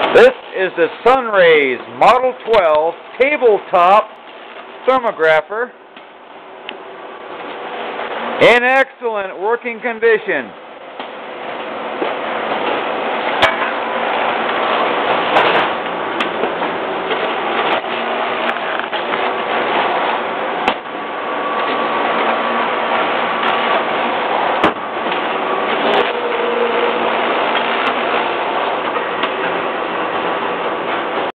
This is the SunRaise Model 12 Tabletop Thermographer in excellent working condition.